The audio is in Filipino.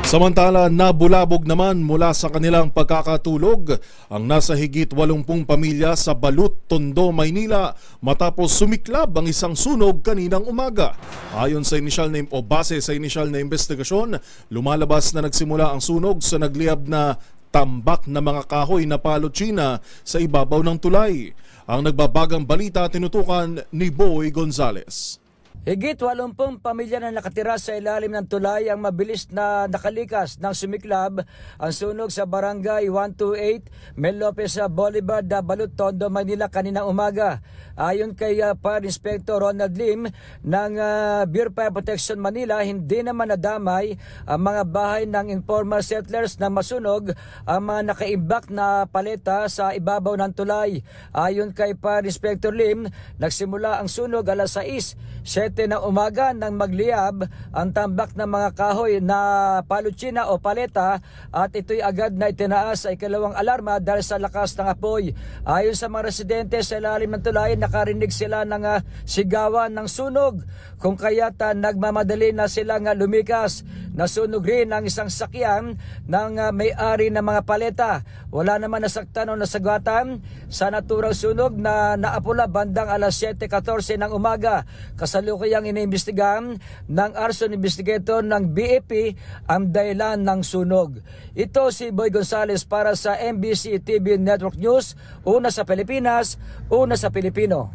Samantala, nabulabog naman mula sa kanilang pagkakatulog ang nasa higit 80 pamilya sa Balut, Tondo, Maynila matapos sumiklab ang isang sunog kaninang umaga. Ayon sa base sa inisyal na investigasyon, lumalabas na nagsimula ang sunog sa nagliyab na tambak na mga kahoy na palotsina sa ibabaw ng tulay. Ang nagbabagang balita tinutukan ni Boy Gonzales. Higit 80 pamilya na nakatira sa ilalim ng tulay ang mabilis na nakalikas ng sumiklab ang sunog sa Barangay 128 Mel Lopez Boulevard, Balut, Tondo, Manila kaninang umaga. Ayon kay Fire Inspector Ronald Lim ng Bureau of Fire Protection Manila, hindi naman nadamay ang mga bahay ng informal settlers na masunog ang mga nakaimbak na paleta sa ibabaw ng tulay. Ayon kay Fire Inspector Lim, nagsimula ang sunog alas 6:07 ng umaga nang magliyab ang tambak ng mga kahoy na palutsina o paleta at ito'y agad na itinaas sa ikalawang alarma dahil sa lakas ng apoy. Ayon sa mga residente sa ilalim ng tulay, nakarinig sila ng sigawan ng sunog kung kaya't nagmamadali na silang lumikas. Nasunog rin ang isang sakyan ng may-ari ng mga paleta. Wala naman nasaktan o nasagatan sa naturang sunog na naapula bandang alas 7:14 ng umaga. Kasalukuyang iniimbestigahan ng arson investigator ng BFP ang dahilan ng sunog. Ito si Boy Gonzales para sa MBC TV Network News, una sa Pilipinas, una sa Pilipino.